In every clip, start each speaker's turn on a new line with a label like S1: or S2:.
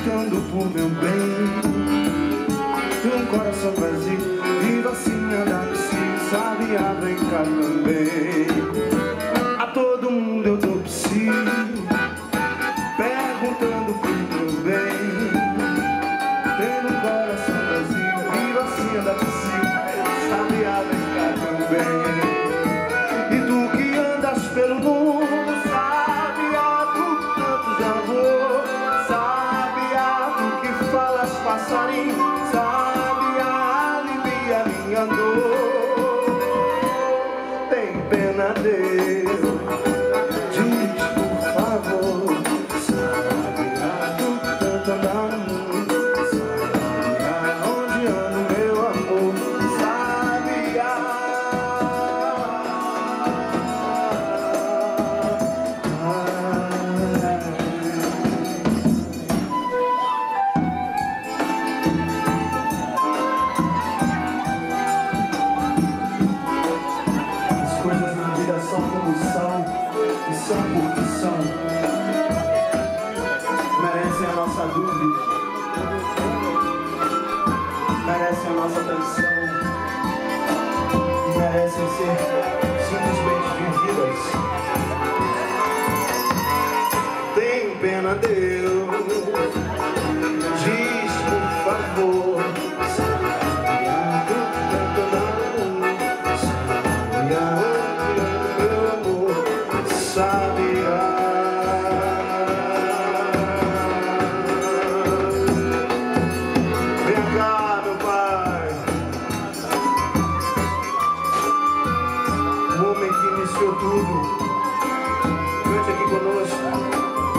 S1: lutando por meu bem. Um coração vazio, vivo assim andar assim, sabia, vem cá também. A todo mundo eu dou psi, perguntando por meu bem. Tendo um coração vazio, vivo assim andar assim, sabia, vem cá também. E tu que andas pelo mundo, sabia, tu tanto já vou. Sabia, tu que falas passarinho, sabia, alivia minha dor. Tem pena Deus, diz por favor. Sabia, tu tanto anda no mundo, sabia onde anda meu amor. Sabia. As coisas na vida são como são, e são porque são. Merecem a nossa dúvida, merecem a nossa atenção, e merecem ser simplesmente vividas. Tem pena Deus, diz por favor. Sabia, tu tanto anda no mundo, sabia onde anda meu amor. Sabia. Vem cá, meu pai, o homem que iniciou tudo, cante aqui conosco.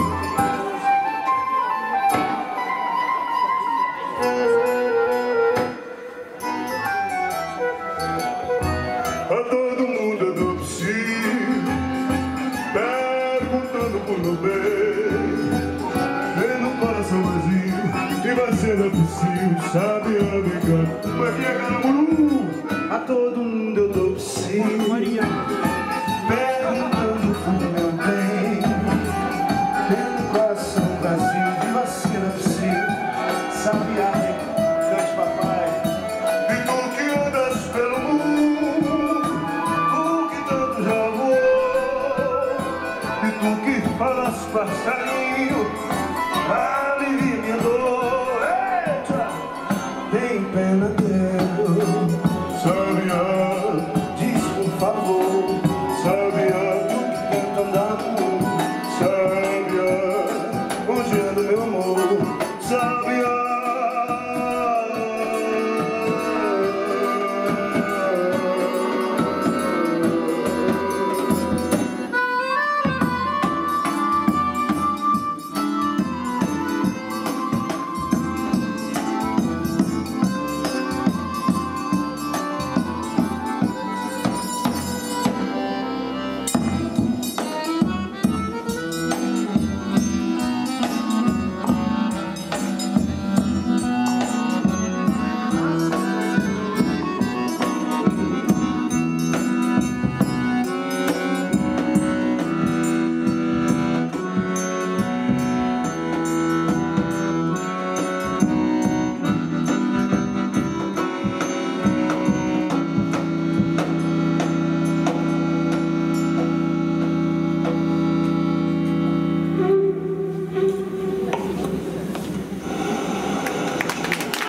S1: A todo mundo eu dou psi, perguntando por meu bem. Tendo um coração vazio, e vai ser possível, sabe, amiga? Como é que é, Caramuru? A todo mundo eu dou psi, perguntando por meu bem. Tendo um coração vazio, e vai ser possível, sabe, amiga? Cante, papai. E tu que andas pelo mundo, tu que tanto já voou, e tu que falas passarinho, alivia minha dor. Eita! Tem pena Deus, sabia, diz por favor. Sabia, tu que tenta andar no mundo, sabia, onde anda meu amor. Sabia.